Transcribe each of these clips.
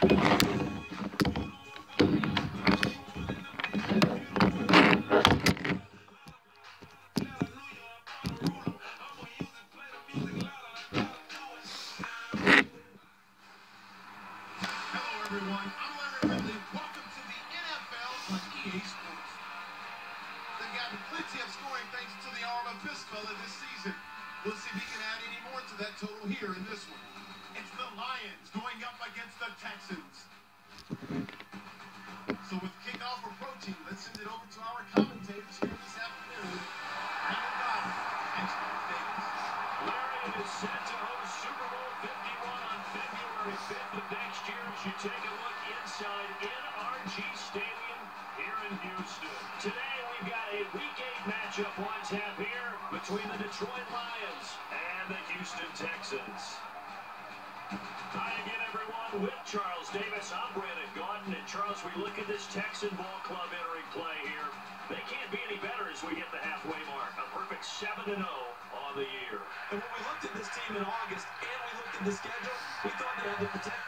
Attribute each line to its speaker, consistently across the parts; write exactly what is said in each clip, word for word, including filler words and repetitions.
Speaker 1: everyone. I'm Leonard Ridley. Welcome to the N F L on E A Sports. They've gotten plenty of scoring thanks to the arm of Fitzpatrick this season. We'll see if he can add any more to that total here in this one. It's the Lions going up against the Texans. So with kickoff approaching, let's send it over to our commentators here this afternoon. Brandon Bowden and Steve Davis.
Speaker 2: Larry is set to host Super Bowl fifty-one on February fifth of next year as you take a look inside N R G Stadium here in Houston. Today we've got a Week eight matchup on tap here between the Detroit Lions and the Houston Texans. Hi again, everyone, with Charles Davis. I'm Brandon Gaudin. And Charles, we look at this Texan ball club entering play here. They can't be any better as we hit the halfway mark. A perfect seven and oh on the year.
Speaker 3: And when we looked at this team in August and we looked at the schedule, we thought they had the potential.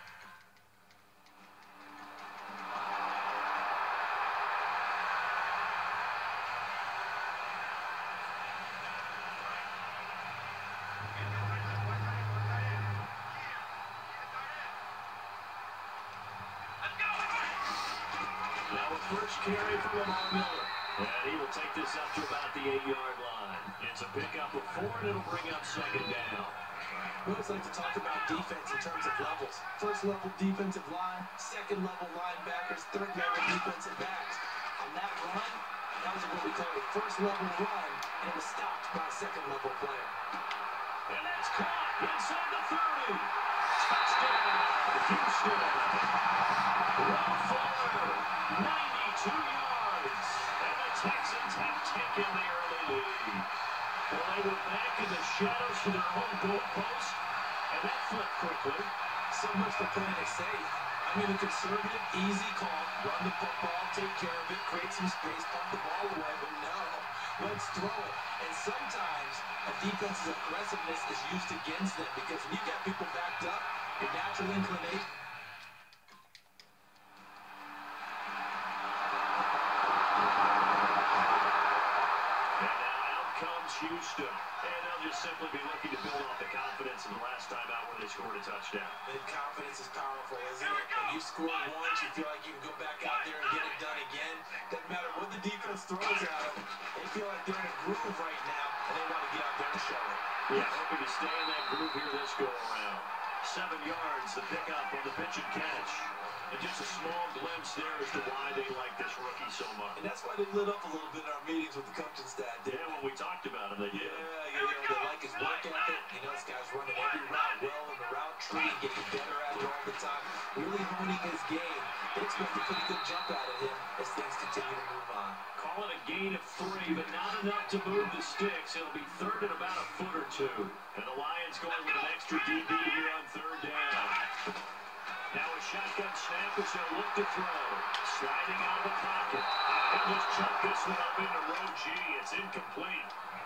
Speaker 2: First carry from Lamar Miller. And he will take this up to about the eight-yard line. It's a pickup of four, and it'll bring up second down.
Speaker 3: We always like to talk about defense in terms of levels. First level defensive line, second level linebackers, third level defensive backs. On that run, that was what we call a first level run, and it was stopped by a second level player.
Speaker 2: And that's caught inside the thirty. Touchdown, Houston. Will Fuller, ninety-two yards. And the Texans have taken the early lead. Well, they were back in the shadows to their own goal post, and that flipped quickly.
Speaker 3: So much for playing it safe. I mean, a conservative, easy call. Run the football, take care of it, create some space, pump the ball away. But no, let's throw it. And sometimes a defense's aggressiveness is used against them because when you got people backed up, your natural inclination.
Speaker 2: Houston, and they'll just simply be looking to build off the confidence of the last time out when they scored a touchdown.
Speaker 3: And confidence is powerful, isn't it? When you score once, you feel like you can go back out there and get it done again. Doesn't matter what the defense throws at them. They feel like they're in a groove right now, and they want to get out there and show it.
Speaker 2: Yeah, hoping to stay in that groove here this go-around. Seven yards, the pickup on the pitch and catch. And just a small glimpse there as to why they like this rookie so much.
Speaker 3: And that's why they lit up a little bit in our meetings with the coaching staff.
Speaker 2: Yeah, when we talked about him, they did.
Speaker 3: Yeah, you know, they like his work ethic. You know, this guy's running every route well in the route tree, getting better at it all the time, really honing his game. They expect a pretty good jump out of him as things continue to move on.
Speaker 2: Call it a gain of three, but not enough to move the sticks. It'll be third and about a foot or two. And the Lions going with an extra D B here on third down. Now a shotgun snap as they'll look to throw. Sliding out of the pocket. And just chuck this one up into row G. It's incomplete.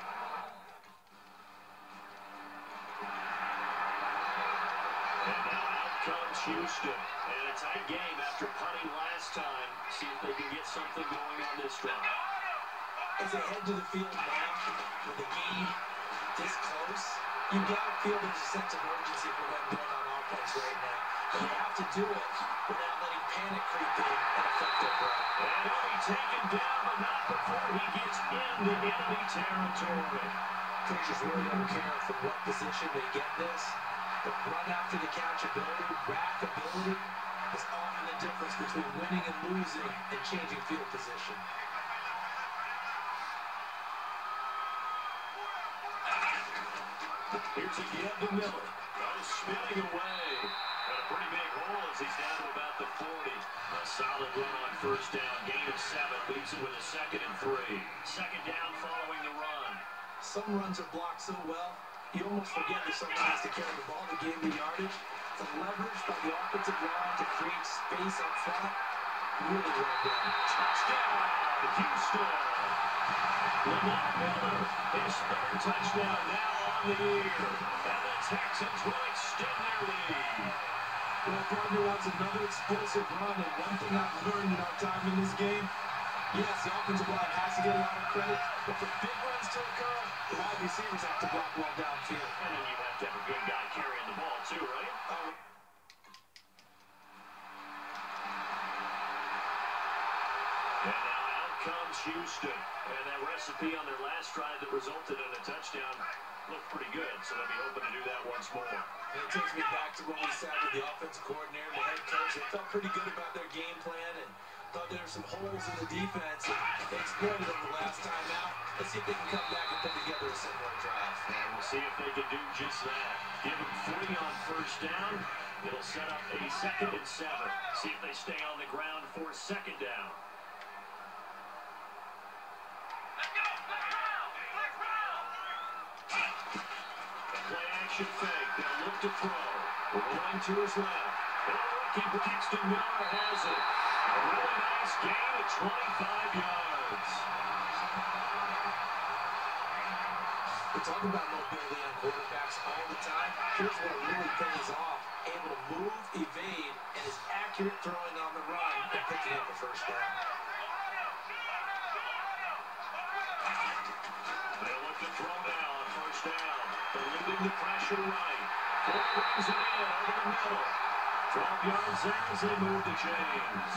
Speaker 2: And now out comes Houston. And a tight game after punting last time. See if they can get something going on this drive.
Speaker 3: As they head to the field now, with the game this close, you gotta feel there's a sense of urgency for them going on offense right now. But they have to do it without letting panic creep in and affect their play.
Speaker 2: And he'll be taken down, but not before he gets into enemy territory.
Speaker 3: Coaches really don't care from what position they get this. The run after the catch ability, rack ability, is often the difference between winning and losing and changing field position.
Speaker 2: Here's again to Miller. Oh, spinning away. Got a pretty big hole as he's down to about the forty. A solid run on first down. Gain of seven. Leaves it with a second and three. Second down following the run.
Speaker 3: Some runs are blocked so well, you almost forget that someone has to carry the ball to gain the yardage. The leverage by the offensive line to create space up front. Really well done.
Speaker 2: Touchdown, Houston. Lamar Miller, his third touchdown now on the year. And the Texans will extend their lead.
Speaker 3: Well, partner wants another explosive run, and one thing I've learned in our time in this game, yes, the offensive line has to get a lot of credit, but for big runs to occur, the wide receivers have to block well downfield.
Speaker 2: And then you have to have a good guy carrying the ball too, right?
Speaker 3: Um,
Speaker 2: And now out comes Houston. And that recipe on their last drive that resulted in a touchdown looked pretty good, so they'll be hoping to do that once more.
Speaker 3: And it takes me back to when we sat with the offensive coordinator and the head coach. They felt pretty good about their game plan and thought there were some holes in the defense. And they exploited them the last time out. Let's see if they can come back and put together a similar drive.
Speaker 2: And we'll see if they can do just that. Give them three on first down. It'll set up a second and seven. See if they stay on the ground for second down. Play action fake. They'll look to throw. Rolling to his left. And a rookie, Braxton Miller, has it. A really nice gain of twenty-five yards.
Speaker 3: We talk about mobility on quarterbacks all the time. Here's what really pays off. Able to move, evade, and is accurate throwing on the run and picking up the first down.
Speaker 2: They'll look to throw now on first down. Eluding the pressure right. Ford brings it in over the middle. twelve yards there as they move the chains.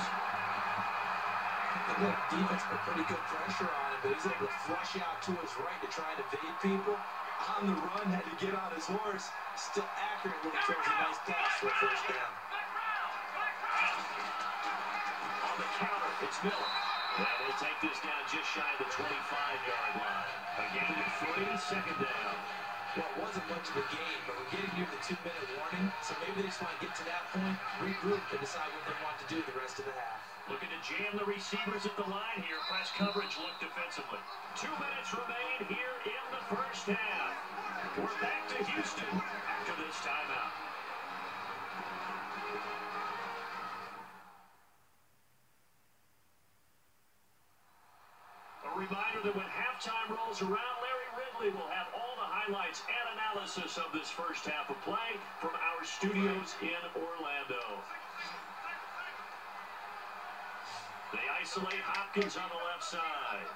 Speaker 3: The defense put pretty good pressure on him, but he's able to flush out to his right to try and evade people. On the run, had to get on his horse. Still accurate when he throws a nice pass for a first down.
Speaker 2: On the counter, it's Miller. And they'll take this down just shy of the twenty-five yard line. A gain of three, second down.
Speaker 3: Well, it wasn't much of a game, but we're getting near the two-minute warning, so maybe they just want to get to that point, regroup, and decide what they want to do the rest of the half.
Speaker 2: Looking to jam the receivers at the line here. Press coverage look defensively. Two minutes remain here in the first half. We're back to Houston after this timeout. A reminder that when halftime rolls around, Larry Ridley will have all the highlights and analysis of this first half of play from our studios in Orlando. They isolate Hopkins on the left side.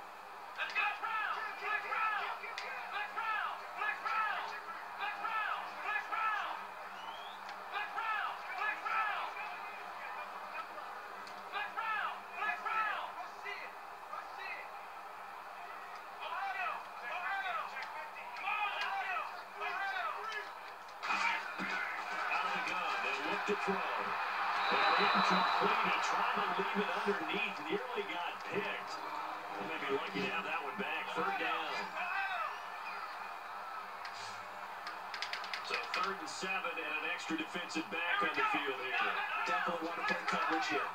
Speaker 2: To throw. They're incomplete. He tried to leave it underneath. Nearly got picked. They may be lucky to have that one back. Third down. So third and seven and an extra defensive back on the field here.
Speaker 3: Definitely want to play coverage here.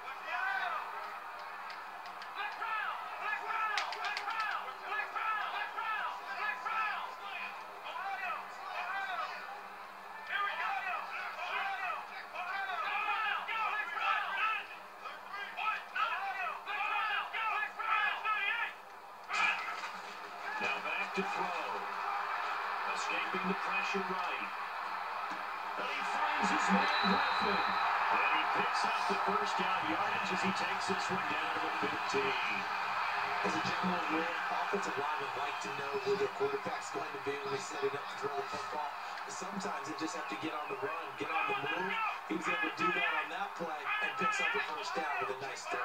Speaker 2: To throw. Escaping the pressure right. And he finds his man Griffin. And he picks up the first down yardage as he takes this one down to the fifteen.
Speaker 3: As a general rule, offensive linemen like to know where their quarterback's going to be when they set it up to throw the football. But sometimes they just have to get on the run, get on the move. He was able to do that on that play and picks up the first down with a nice throw.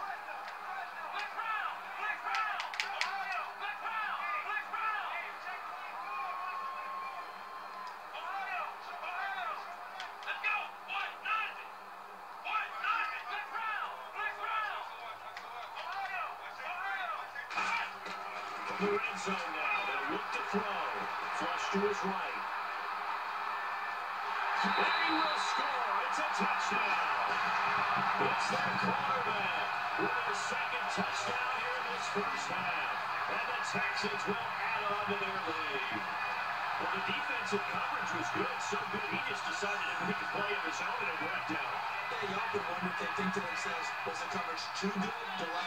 Speaker 2: The red zone now. They'll look to throw. Flush to his right. And he will score. It's a touchdown. It's their quarterback with his second touchdown here in this first half. And the Texans will add on to their lead. Well, the defensive coverage was good, so good he just decided to make a play of his own and it worked out.
Speaker 3: Yeah, you often wonder if they think to themselves, was the coverage too good to allow?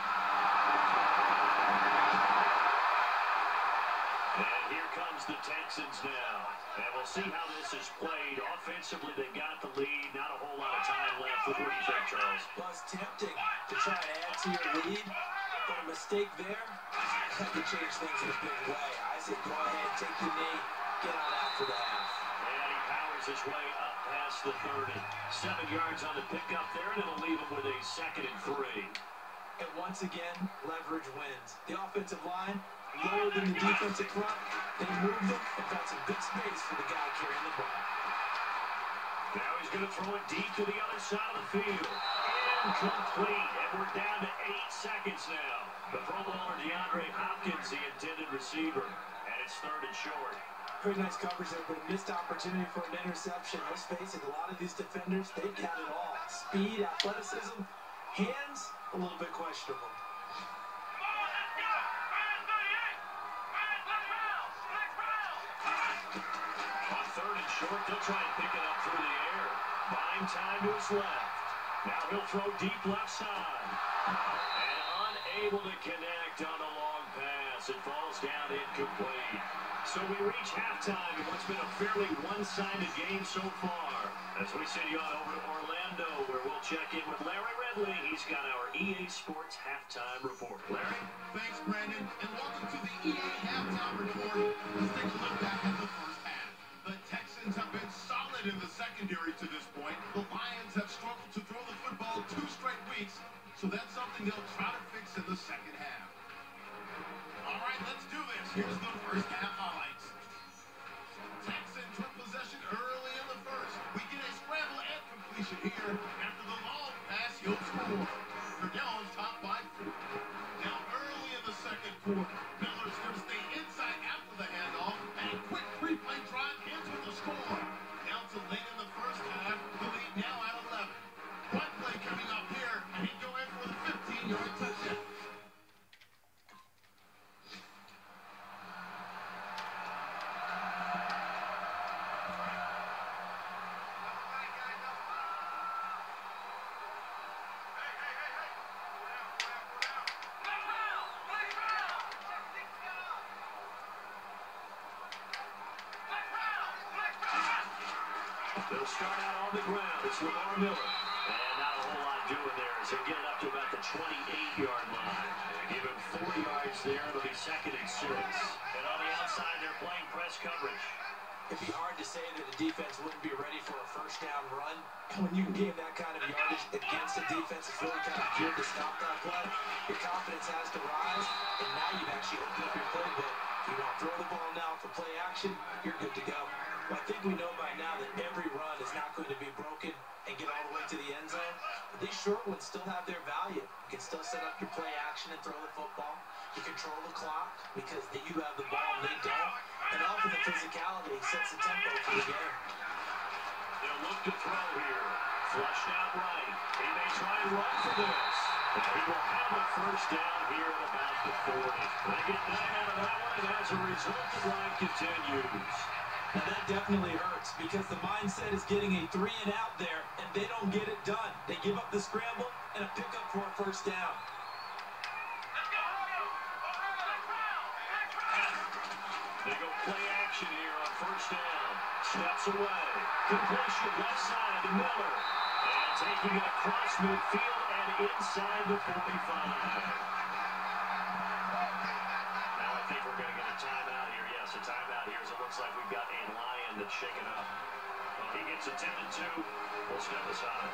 Speaker 2: And here comes the ten Texans now. And we'll see how this is played. Offensively, they got the lead. Not a whole lot of time left. What do you think, Charles?
Speaker 3: Well, it's tempting to try to add to your lead, but a mistake there, that could change things in a big way. I say go ahead, take the knee, get on after the half.
Speaker 2: And he powers his way up past the thirty. Seven yards on the pickup there, and it'll leave him with a second and three.
Speaker 3: And once again, leverage wins. The offensive line lower than the defensive front. They moved them and got some good space for the guy carrying the ball.
Speaker 2: Now he's going to throw it deep to the other side of the field. Incomplete. And we're down to eight seconds now. The Pro Bowler DeAndre Hopkins, the intended receiver. And it's third and short.
Speaker 3: Pretty nice coverage there, but a missed opportunity for an interception. Let's face it, a lot of these defenders, they've got it all. Speed, athleticism, hands, a little bit questionable.
Speaker 2: On third and short, they'll try and pick it up through the air. Buying time to his left. Now he'll throw deep left side. And unable to connect on a long pass. It falls down incomplete. So we reach halftime in what's been a fairly one-sided game so far. As we send you on over to Orlando, where we'll check in with Larry Ridley. He's got our E A Sports Halftime Report. Larry?
Speaker 1: Thanks, Brandon, and welcome to the E A Halftime Report. Let's take a look back at the first half. The Texans have been solid in the secondary to this point. The Lions have struggled to throw the football two straight weeks, so that's something they'll try to fix in the second half. All right, let's do this. Here's the first half highlights. Texans with possession early in the first. We get a scramble and completion here. After the long pass, he'll score. They're now on top by four. Now early in the second quarter, Miller's going to stay inside after the handoff, and a quick three-play drive ends with a score. Now to late in the first half, the lead now at eleven. One play coming up here, and he'd go in for the fifteen-yard touchdown.
Speaker 2: They'll start out on the ground. It's Lamar Miller. And not a whole lot doing there as they get it up to about the twenty-eight-yard line. They give him four yards there. It'll be second and six. And on the outside, they're playing press coverage.
Speaker 3: It'd be hard to say that the defense wouldn't be ready for a first down run. And when you can gain that kind of yardage against a defense that's really kind of geared to stop that play, your confidence has to rise. And now you've actually opened up your playbook. You want to throw the ball now for play action, you're good to go. Well, I think we know by now that every run is not going to be broken and get all the way to the end zone. But these short ones still have their value. You can still set up your play action and throw the football. You control the clock because you have the ball and they don't. And often the physicality sets the tempo for the game.
Speaker 2: They'll look to throw here. Flushed out right. He may try and run for this. And he will have a first down here at about the forty. They get nine out of that one, and as a result, the drive continues.
Speaker 3: Now that definitely hurts because the mindset is getting a three and out there, and they don't get it done. They give up the scramble and a pickup for a first down.
Speaker 2: They go play action here on first down. Steps away. Completion left side to Miller. And taking it across midfield and inside the forty-five. Now I think we're going to get a timeout here. Yes, a timeout here as it looks like we've got a Lion that's shaken up. Well, he gets attended to. We'll step aside.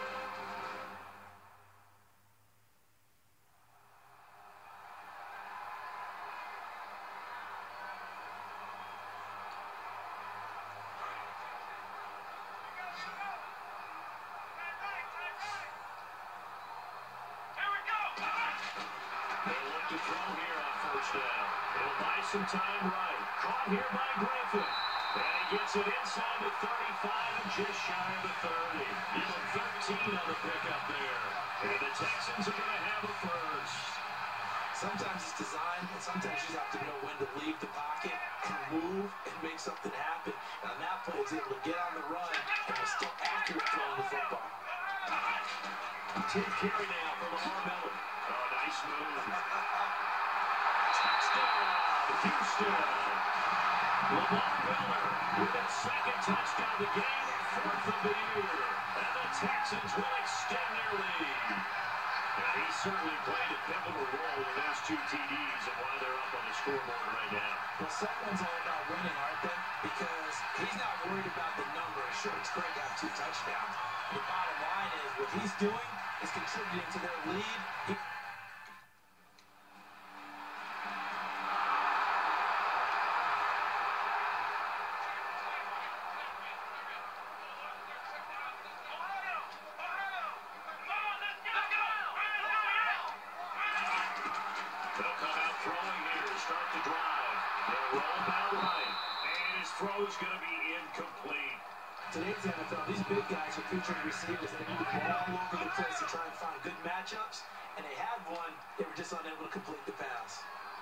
Speaker 2: To throw here on first down. He'll buy some time right. Caught here by Griffin. And he gets it inside the thirty-five and just shy of the thirty. Even thirteen on the pickup there. And the Texans are going to have a first.
Speaker 3: Sometimes it's design, and sometimes you just have to know when to leave the pocket and move and make something happen. Now that play is able to get on the run and is still accurate throwing the football.
Speaker 2: Tip carry now for Lamar Miller. Oh, nice move. Touchdown, Houston. Lamar Miller with his second touchdown of the game, fourth of the year. And the Texans will extend their lead. And he certainly played a pivotal role in those two T Ds and why they're up on the scoreboard right now.
Speaker 3: Well, someone's all about winning, aren't they? Because he's not worried about the number. Sure, it's great to have two touchdowns. The bottom line is what he's doing is contributing to their lead. He
Speaker 2: Throw's going to be incomplete.
Speaker 3: Today's N F L, these big guys are featuring receivers that move all over the place to try and find good matchups, and they had one, they were just unable to complete the pass.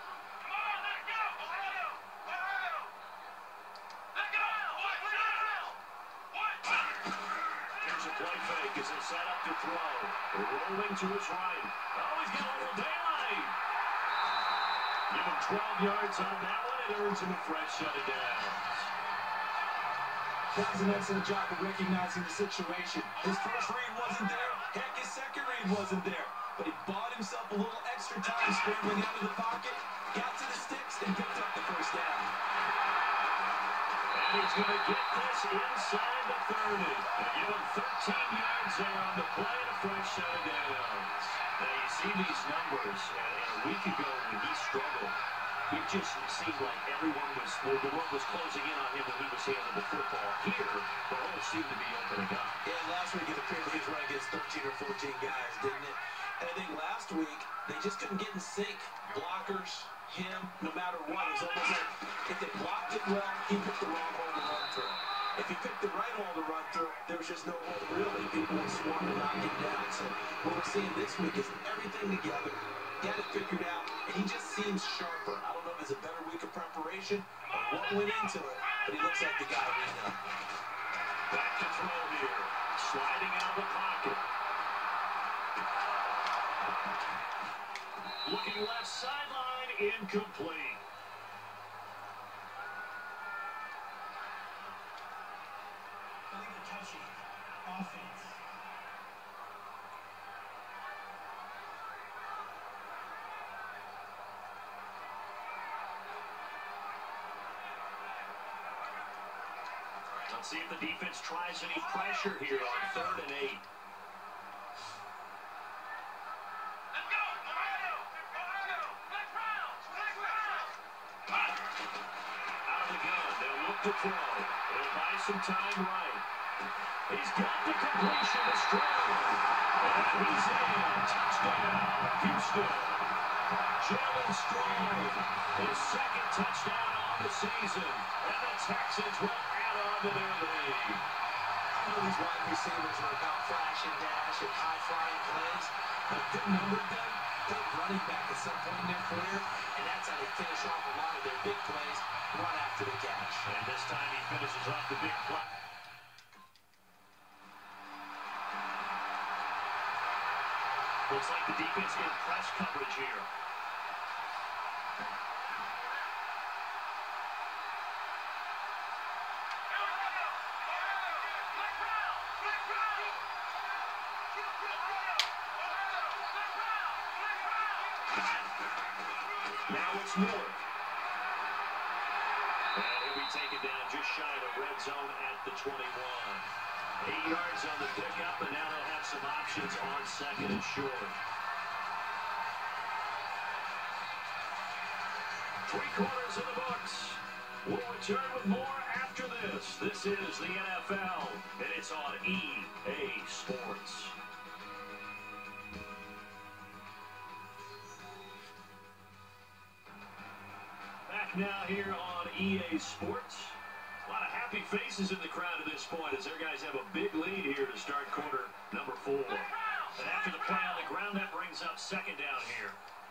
Speaker 2: Here's a play fake as they set up to throw. Rolling to his right. Oh, he's got a little daylight. Give him twelve yards on that one. It earns him a fresh set of downs.
Speaker 3: That was an excellent job of recognizing the situation. His first read wasn't there. Heck, his second read wasn't there. But he bought himself a little extra time scrambling out of the pocket, got to the sticks, and picked up the first down.
Speaker 2: And he's going to get this inside the thirty. And give him thirteen yards there on the play and a fresh set of downs. Now, you see these numbers, and a week ago when he struggled, it just seemed like everyone was, well, the world was closing in on him when he was handling the football. Here, the hole seemed to be opening up.
Speaker 3: Yeah, last week it appeared he was running against thirteen or fourteen guys, didn't it? And I think last week, they just couldn't get in sync. Blockers, him, no matter what. It was almost like if they blocked it well, he picked the wrong hole to run through. If he picked the right hole to run through, there was just no hole really. People would swarm and knock him down. So what we're seeing this week is everything together. He had it figured out, and he just seems sharper. I don't know if it's a better week of preparation or what went into it, but he looks like the guy we know.
Speaker 2: Back to throw here. Sliding out of the pocket. Looking left sideline, incomplete.
Speaker 4: I think a touchy offense.
Speaker 2: Let's see if the defense tries any pressure here on third and eight. Out of the gun, they'll look to throw. They'll buy some time right. He's got the completion to Stroud. And he's in. Touchdown, Houston. Jalen Stroud, his second touchdown on the season. And the Texans will add on to their lead.
Speaker 3: I know these wide receivers are about flash and dash and high-flying plays, but a good number of them played running back at some point in their career, and that's how they finish off a lot of their big plays, run after the catch.
Speaker 2: And this time he finishes off the big play. Looks like the defense in press coverage here. Now it's Miller. And he'll be taken down just shy of the red zone at the twenty-one. Eight yards on the pickup, and now they'll have some options on second and short. Three quarters of the books. We'll return with more after this. This is the N F L, and it's on E A Sports. Back now here on E A Sports. A lot of happy faces in the crowd at this point as their guys have a big lead here to start quarter number four. And after the play on the ground, that brings up second down here.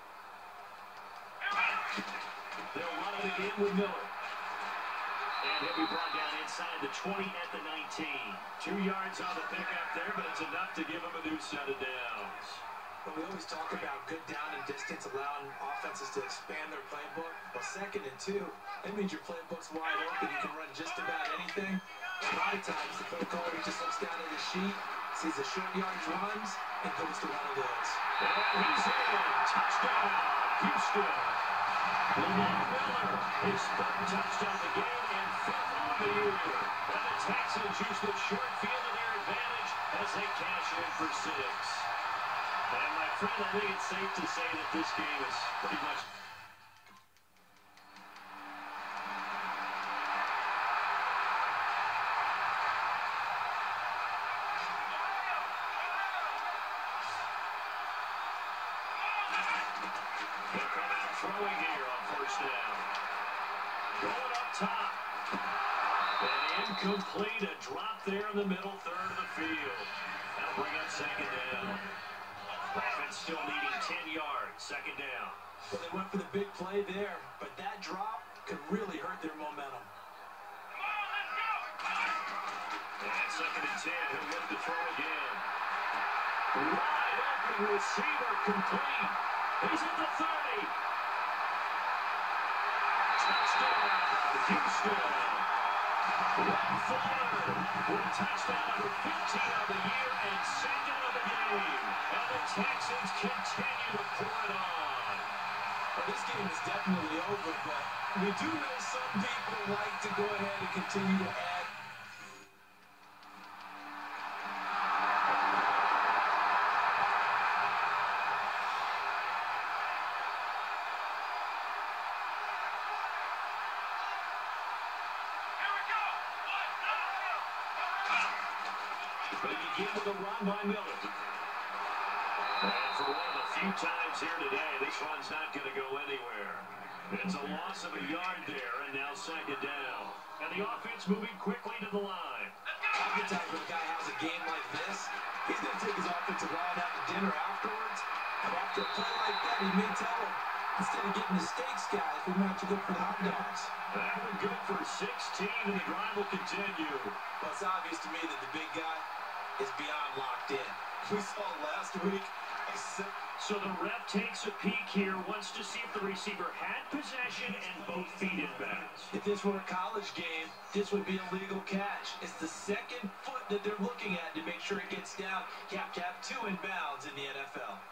Speaker 2: They'll run it again with Miller. And he'll be brought down inside the twenty at the nineteen. Two yards on the pickup there, but it's enough to give him a new set of downs.
Speaker 3: But we always talk about good down and distance, allowing offenses to expand their playbook. Well, second and two, that means your playbook's wide open. You can run just about anything. A lot of times, the play caller just looks down at his sheet, sees the short yardage runs, and goes to one of those.
Speaker 2: And he's in. Touchdown, Houston. Lamar Miller, his third touchdown of the game and fifth on the year. And the Texans use the short field to their advantage as they cash in for six. And my friend, I think it's safe to say that this game is pretty much... Throwing here on first down. Going up top. And incomplete. A drop there in the middle third of the field. That'll bring up second down. Offense still needing ten yards. Second down.
Speaker 3: Well, they went for the big play there, but that drop could really hurt their momentum.
Speaker 2: And second and ten. He'll look to throw again. Wide open receiver complete. He's at the thirty. Touchdown, Houston. One forward with touchdown number fifteen of the year and second of the game. And the Texans continue to pour it on.
Speaker 3: Well, this game is definitely over, but we do know some people like to go ahead and continue to add.
Speaker 2: They begin with a run by Miller. And for one of the few times here today, this one's not going to go anywhere. It's a loss of a yard there, and now second down. And the offense moving quickly to the line.
Speaker 3: Oftentimes when a guy has a game like this, he's going to take his offensive line out to dinner afterwards. And after a play like that, he may tell him, instead of getting the steaks, guys, we might have to go for the hot dogs.
Speaker 2: That one good for sixteen, and the drive will continue.
Speaker 3: Well, it's obvious to me that the big guy is beyond locked in. We saw last week.
Speaker 2: So the ref takes a peek here, wants to see if the receiver had possession and both feet in bounds.
Speaker 3: If this were a college game, this would be a legal catch. It's the second foot that they're looking at to make sure it gets down. You have to have two in bounds in the N F L.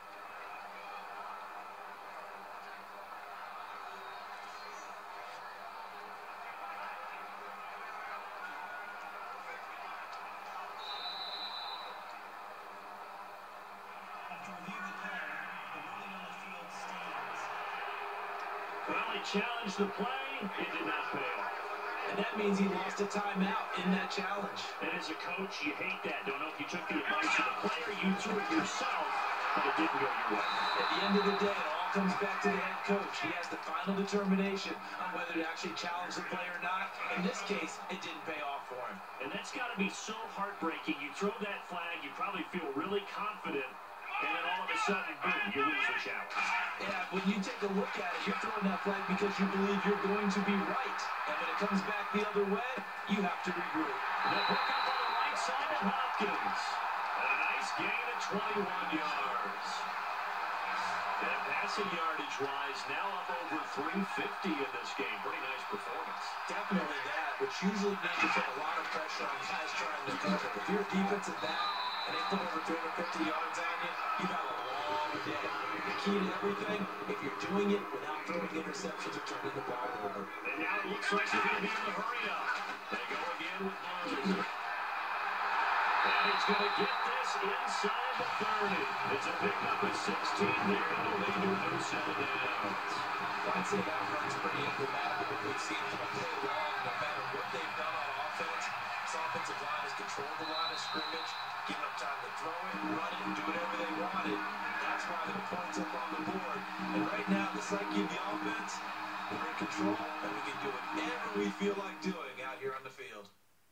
Speaker 2: Well, he challenged the play. It did not pay off.
Speaker 3: And that means he lost a timeout in that challenge.
Speaker 2: And as a coach, you hate that. Don't know if you took the advice of the player, you threw it yourself, but it didn't go your way.
Speaker 3: At the end of the day, it all comes back to the head coach. He has the final determination on whether to actually challenge the play or not. In this case, it didn't pay off for him.
Speaker 2: And that's got to be so heartbreaking. You throw that flag, you probably feel really confident, and then all of a sudden, boom, you lose the challenge.
Speaker 3: Yeah, when you take a look at it, you're throwing that flag because you believe you're going to be right. And when it comes back the other way, you have to regroup.
Speaker 2: The hook up on the right side of Hopkins. And a nice gain of twenty-one yards. And passing yardage-wise, now up over three fifty in this game. Pretty nice performance.
Speaker 3: Definitely that, which usually means you put a lot of pressure on guys trying to cover. If you're a defensive back and they put over three hundred fifty yards on you, you've had a long day. The key to everything, if you're doing it without throwing interceptions or turning the ball over.
Speaker 2: And now it looks like they're going to be in the hurry up. They go again with Blues. And he's going to get this inside the thirty. It's a pickup of sixteen there. It'll lead to a new set of downs.
Speaker 3: I'd say that run's pretty emblematic of what we've seen all day long. No matter what they've done on offense, this offensive line has controlled the line of scrimmage, given them time to throw it, run it, and do whatever they wanted. That's why their points up on the board. And right now, the psyche of the offense, we're in control, and we can do whatever we feel like doing out here on the field.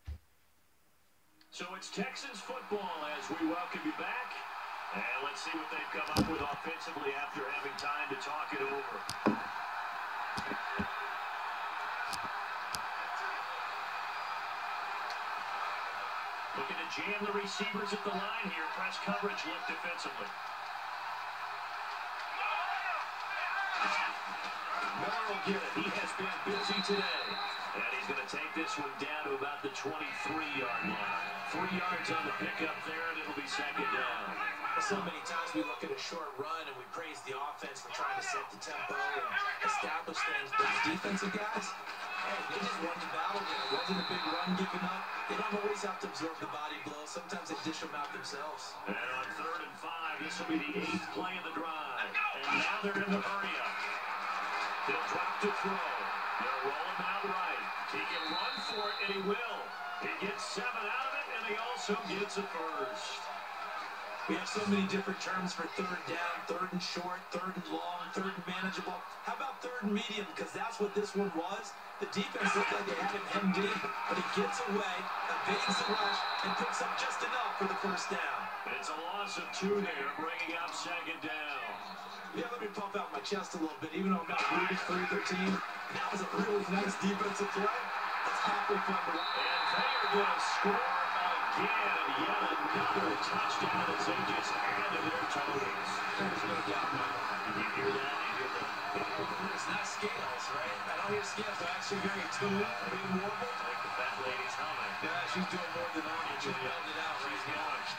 Speaker 2: So it's Texans football as we welcome you back. And let's see what they've come up with offensively after having time to talk it over. Looking to jam the receivers at the line here. Press coverage look defensively. get it. He has been busy today. And he's going to take this one down to about the twenty-three yard line. Three yards on the pickup there, and it'll be second down.
Speaker 3: So many times we look at a short run and we praise the offense for trying to set the tempo and establish things. But the defensive guys, hey, they just won the battle. It wasn't a big run given up. They don't always have to absorb the body blows. Sometimes they dish them out themselves.
Speaker 2: And on third and five, this will be the eighth play of the drive. And now they're in the hurry up. They'll drop to throw. They'll roll him out right. He can run for it, and he will. He gets seven out of it, and he also gets a first.
Speaker 3: We have so many different terms for third down, third and short, third and long, third and manageable. How about third and medium? Because that's what this one was. The defense looked like they had him hemmed in, but he gets away, evades the rush, and picks up just enough for the first down.
Speaker 2: It's a loss of two there, bringing up second down.
Speaker 3: Yeah, let me pump out my chest a little bit, even though I'm not rooting for either team. That was a really nice defensive play. It's halfway fun to watch.
Speaker 2: And they are going to score again. Yet another touchdown as they just added their totals.
Speaker 3: There's no doubt, Michael.
Speaker 2: Did you hear that? You hear that?
Speaker 3: It's not scales, right? I don't hear scales. I'm actually very tuned, being warbled.
Speaker 2: Like the fat lady's humming.
Speaker 3: Yeah, she's doing more than I am. She's building it out right now.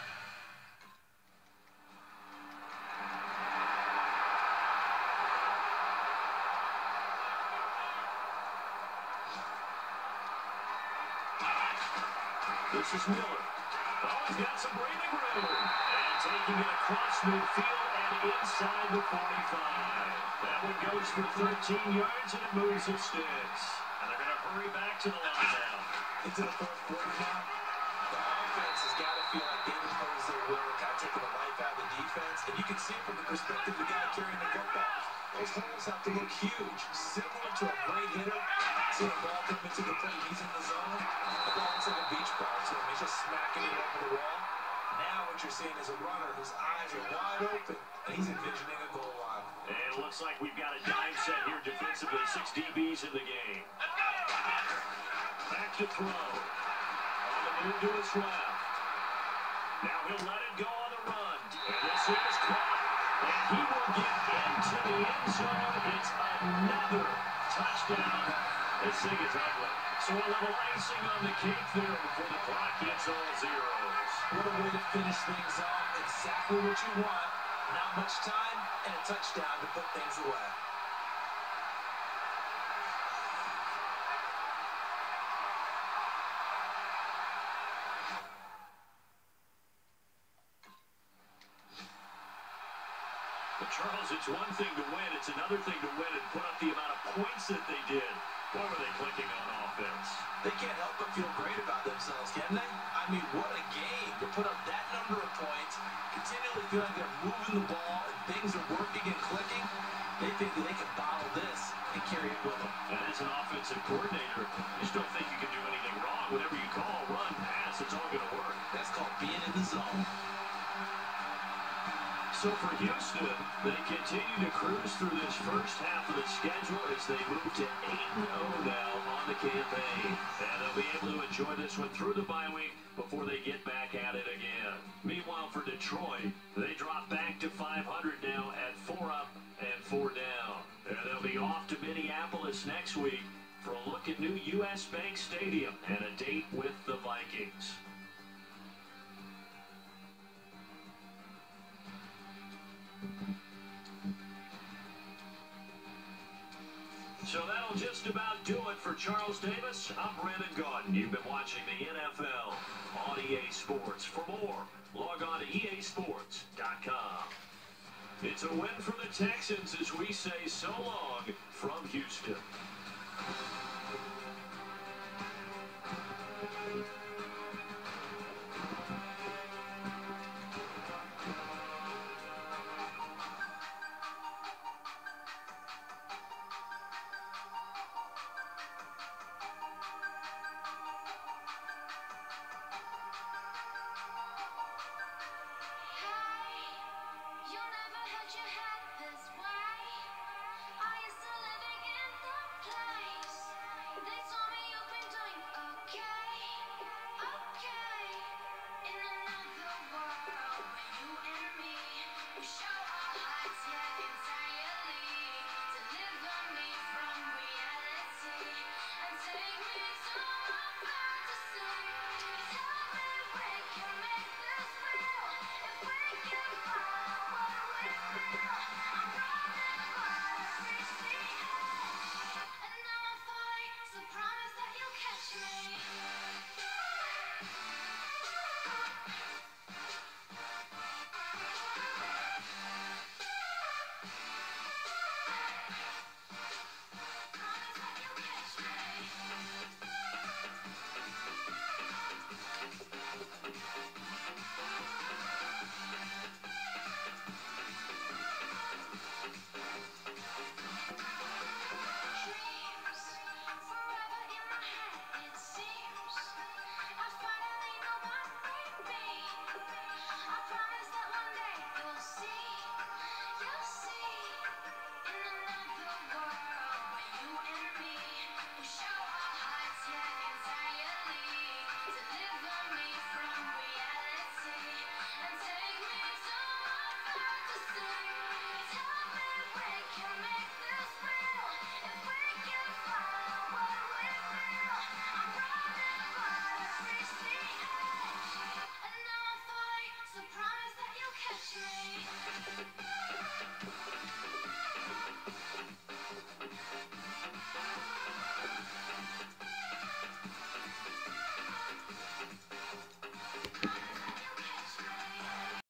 Speaker 2: This is Miller. Oh, he's got some breathing room. And taking it across midfield and inside the forty-five. That one goes for thirteen yards, and it moves the sticks. And they're going to hurry back to the line now.
Speaker 3: Into the fourth quarter now. The offense has got to feel like they've imposed their will, kind of taking the life out of the defense. And you can see it from the perspective of the guy carrying the football. Those holes have to look huge, similar to a great hitter. See a ball come into the play, he's in the zone. The ball looks like a beach ball to him. He's just smacking it over the wall. Now what you're seeing is a runner whose eyes are wide open, and he's envisioning a goal line.
Speaker 2: And it looks like we've got a dime set here defensively. Six D Bs in the game. Back to throw. On the move to his left. Now he'll let it go on the run. And this is caught. And he will get into the end zone. It's another touchdown. This thing is ugly. So a little icing on the cake there before the clock hits all zeros.
Speaker 3: What a way to finish things off. Exactly what you want. Not much time and a touchdown to put things away.
Speaker 2: Charles, it's one thing to win, it's another thing to win and put up the amount of points that they did. Boy, were they clicking on offense.
Speaker 3: They can't help but feel great about themselves, can they? I mean, what a game to put up that number of points, continually feeling they're moving the ball and things are working and clicking. They think that they can bottle this and carry it with them.
Speaker 2: And as an offensive coordinator, you just don't think you can do anything wrong. Whatever you call, run, pass, it's all going to work.
Speaker 3: That's called being in the zone.
Speaker 2: So for Houston, they continue to cruise through this first half of the schedule as they move to eight and oh now on the campaign. And they'll be able to enjoy this one through the bye week before they get back at it again. Meanwhile, for Detroit, they drop back to five hundred now at four up and four down. And they'll be off to Minneapolis next week for a look at new U S Bank Stadium and a date with the Vikings. So that'll just about do it for Charles Davis. I'm Brandon Gaudin. You've been watching the N F L on E A Sports. For more, log on to E A sports dot com. It's a win for the Texans as we say so long from Houston.